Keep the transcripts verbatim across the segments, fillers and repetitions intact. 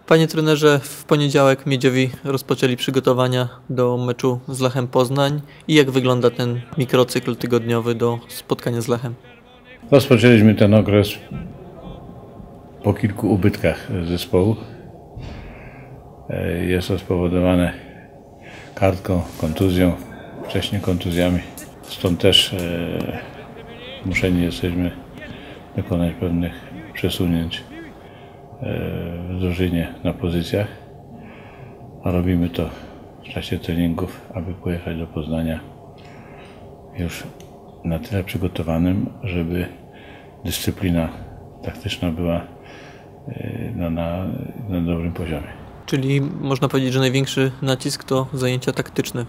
Panie trenerze, w poniedziałek Miedziowi rozpoczęli przygotowania do meczu z Lechem Poznań. I jak wygląda ten mikrocykl tygodniowy do spotkania z Lechem? Rozpoczęliśmy ten okres po kilku ubytkach zespołu. Jest to spowodowane kartką, kontuzją, wcześniej kontuzjami. Stąd też zmuszeni jesteśmy dokonać pewnych przesunięć w drużynie na pozycjach, a robimy to w czasie treningów, aby pojechać do Poznania już na tyle przygotowanym, żeby dyscyplina taktyczna była na, na, na dobrym poziomie. Czyli można powiedzieć, że największy nacisk to zajęcia taktyczne.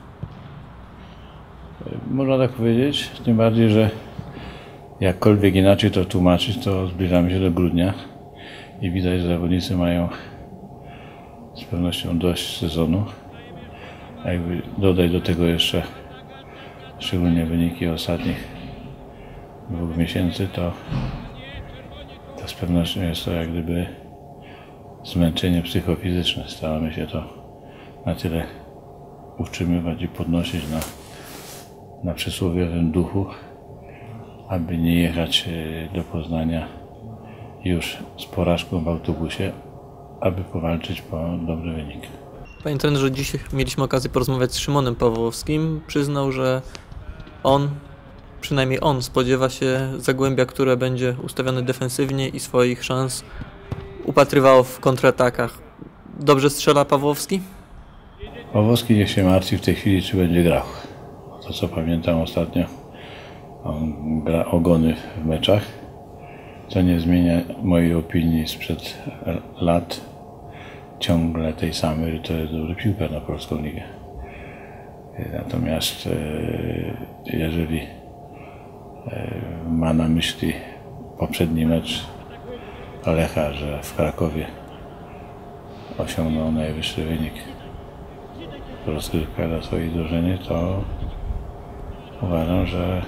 Można tak powiedzieć, tym bardziej, że jakkolwiek inaczej to tłumaczyć, to zbliżamy się do grudnia i widać, że zawodnicy mają z pewnością dość sezonu. A jakby dodać do tego jeszcze szczególnie wyniki ostatnich dwóch miesięcy, to, to z pewnością jest to jak gdyby zmęczenie psychofizyczne. Staramy się to na tyle utrzymywać i podnosić na, na przysłowiowym duchu, aby nie jechać do Poznania już z porażką w autobusie, aby powalczyć po dobry wynik. Panie trenerze, dziś mieliśmy okazję porozmawiać z Szymonem Pawłowskim. Przyznał, że on, przynajmniej on, spodziewa się Zagłębia, które będzie ustawione defensywnie i swoich szans upatrywało w kontratakach. Dobrze strzela Pawłowski? Pawłowski niech się martwi w tej chwili, czy będzie grał. To, co pamiętam ostatnio, on gra ogony w meczach. To nie zmienia mojej opinii sprzed lat, ciągle tej samej, że to jest dobry piłkarz na polską ligę. Natomiast jeżeli ma na myśli poprzedni mecz Lecha, że w Krakowie osiągnął najwyższy wynik w rozgrywkach dla swojej drużyny, to uważam, że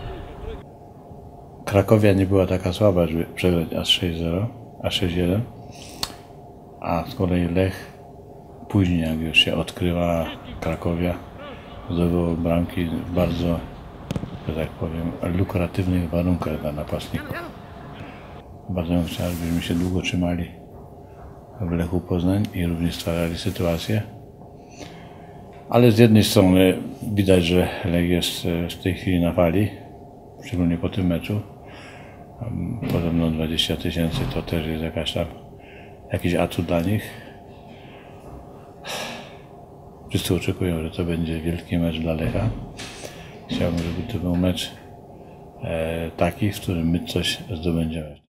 Krakowia nie była taka słaba, żeby przegrać aż sześć zero, aż sześć jeden, a z kolei Lech później, jak już się odkryła Krakowia, zdobyło bramki w bardzo, że tak powiem, lukratywnych warunkach dla napastników. Bardzo bym chciał, żebyśmy się długo trzymali w Lechu Poznań i również stwarzali sytuację. Ale z jednej strony widać, że Lech jest w tej chwili na fali, szczególnie po tym meczu. Podobno dwadzieścia tysięcy to też jest jakaś tam, jakiś atut dla nich. Wszyscy oczekują, że to będzie wielki mecz dla Lecha. Chciałbym, żeby to był mecz e, taki, w którym my coś zdobędziemy.